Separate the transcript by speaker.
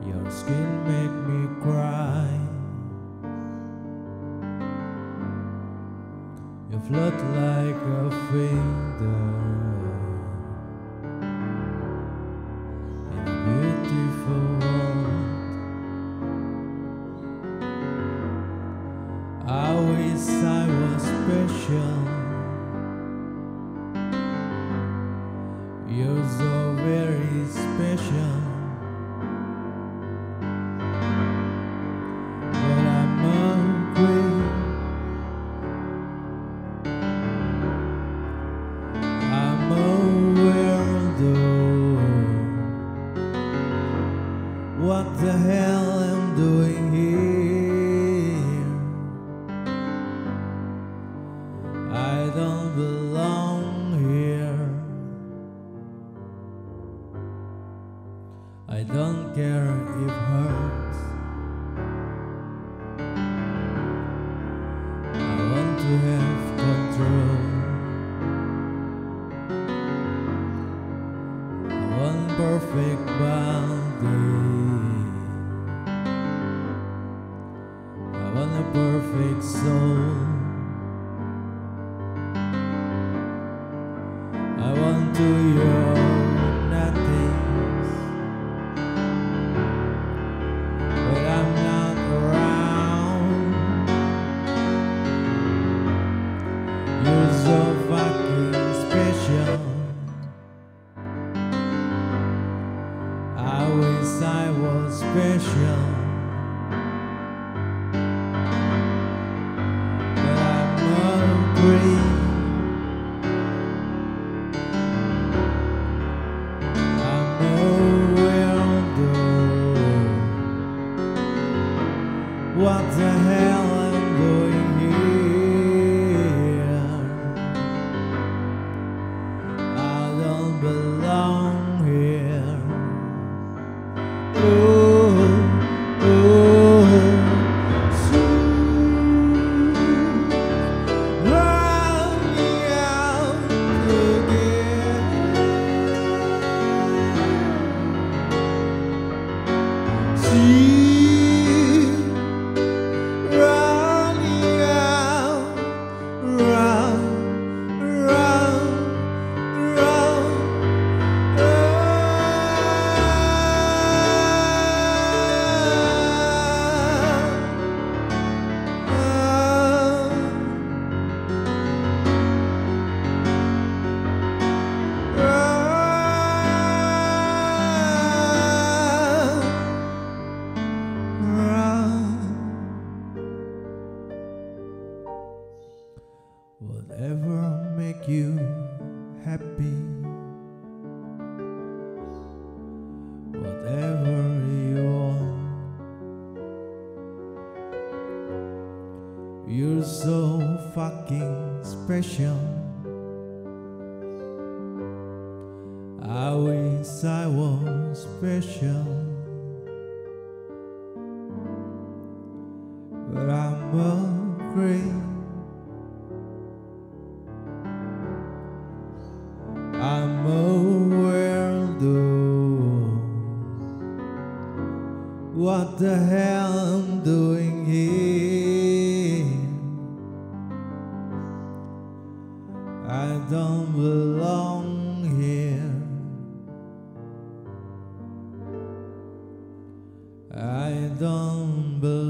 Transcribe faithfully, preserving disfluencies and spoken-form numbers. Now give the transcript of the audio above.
Speaker 1: Your skin make me cry. You float like a feather in a beautiful world. I wish I was special. You're so very special. But I'm hungry. I'm aware though. What the hell I'm doing here? I don't belong here. I don't care if it hurts. I want to have control. I want perfect body. I want a perfect soul. I want to your nothings, but I'm not around. You're so fucking special. I wish I was special, but I'm not free. What the hell I'm doing here? I don't belong here. Oh, oh, soon running out again. See. Whatever make you happy, whatever you want. You're so fucking special. I wish I was special, but I'm afraid. I'm aware though. What the hell I'm doing here? I don't belong here. I don't belong.